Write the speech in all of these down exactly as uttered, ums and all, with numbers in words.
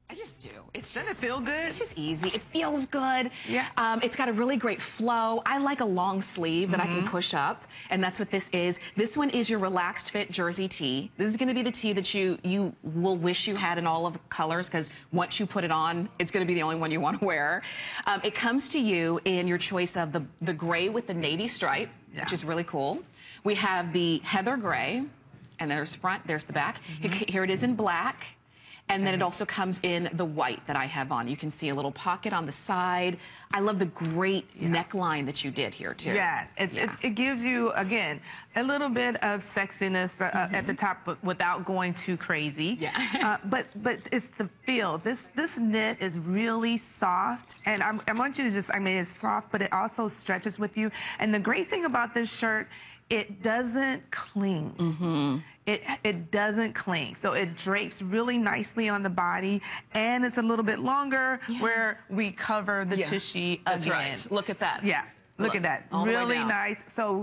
I just do. It's Doesn't just, it feel good? It's just easy. It feels good. Yeah. Um, it's got a really great flow. I like a long sleeve that mm-hmm. I can push up, and that's what this is. This one is your relaxed fit jersey tee. This is going to be the tee that you you will wish you had in all of the colors, because once you put it on, it's going to be the only one you want to wear. Um, it comes to you in your choice of the the gray with the navy stripe, yeah. which is really cool. We have the heather gray, and there's front, there's the back. Mm-hmm. Here it is in black. And then it also comes in the white that I have on. You can see a little pocket on the side. I love the great yeah. neckline that you did here, too. Yeah, it, yeah. It, it gives you, again, a little bit of sexiness uh, mm-hmm. at the top, but without going too crazy. Yeah. uh, but but it's the feel. This this knit is really soft, and I'm, I want you to just, I mean, it's soft, but it also stretches with you. And the great thing about this shirt, it doesn't cling. Mm-hmm. It, it doesn't cling. So it drapes really nicely on the body, and it's a little bit longer yeah. where we cover the yeah. tushy That's again. right. Look at that. Yeah, look, look at that. Really nice. So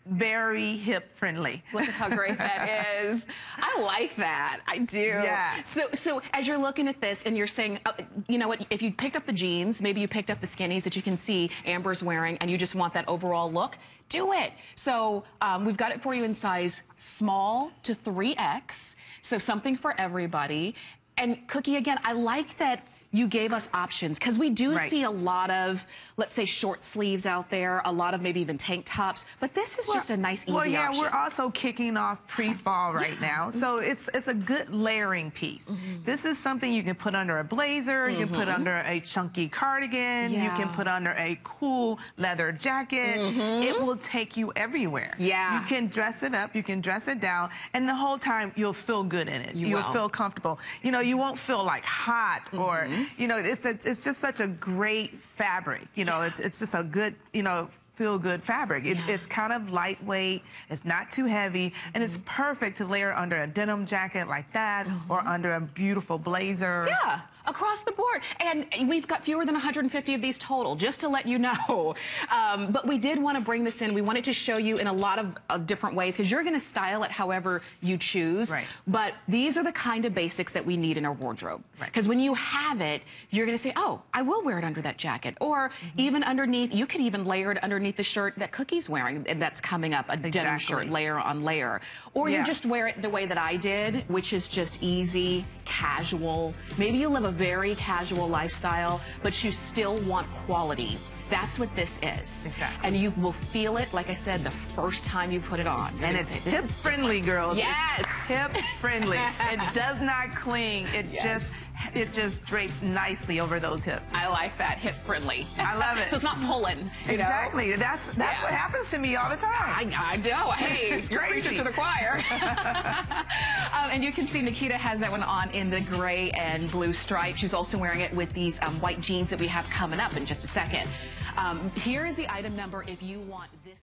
very hip friendly. Look at how great that is. I like that. I do. Yeah. So, so as you're looking at this and you're saying, uh, you know what, if you picked up the jeans, maybe you picked up the skinnies that you can see Amber's wearing, and you just want that overall look, do it. So um, we've got it for you in size small to three X, so something for everybody. And Cookie, again, I like that you gave us options, because we do right. see a lot of, let's say, short sleeves out there, a lot of maybe even tank tops, but this is well, just a nice, easy well, yeah, option. We're also kicking off pre-fall right yeah. now, so it's it's a good layering piece. Mm-hmm. This is something you can put under a blazer, mm-hmm. you can put under a chunky cardigan, yeah. you can put under a cool leather jacket. Mm-hmm. It will take you everywhere. Yeah. You can dress it up, you can dress it down, and the whole time you'll feel good in it. You You'll will. feel comfortable. You know, you won't feel like hot mm-hmm. or, you know, it's a, it's just such a great fabric. You know, yeah. it's it's just a good, you know, feel good fabric. It, yeah. It's kind of lightweight. It's not too heavy, mm-hmm. and it's perfect to layer under a denim jacket like that, mm-hmm. or under a beautiful blazer. Yeah. Across the board. And we've got fewer than one hundred fifty of these total, just to let you know. Um, but we did want to bring this in. We wanted to show you in a lot of uh, different ways, because you're going to style it however you choose. Right. But these are the kind of basics that we need in our wardrobe. Because right. when you have it, you're going to say, oh, I will wear it under that jacket. Or mm-hmm. even underneath, you could even layer it underneath the shirt that Cookie's wearing, and that's coming up, a exactly. denim shirt, layer on layer. Or yeah. you just wear it the way that I did, which is just easy, casual. Maybe you live a very casual lifestyle, but you still want quality. That's what this is. Exactly. And you will feel it, like I said, the first time you put it on. You're and it's say, hip friendly, girls. Yes. It's hip friendly. It does not cling. It yes. just it just drapes nicely over those hips. I like that, hip friendly. I love it. So it's not pulling. You exactly. know? That's that's yeah. what happens to me all the time. I, I know. Hey, it's you're crazy. preaching to the choir. um, and you can see Nikita has that one on in the gray and blue stripe. She's also wearing it with these um, white jeans that we have coming up in just a second. Um, here is the item number if you want this.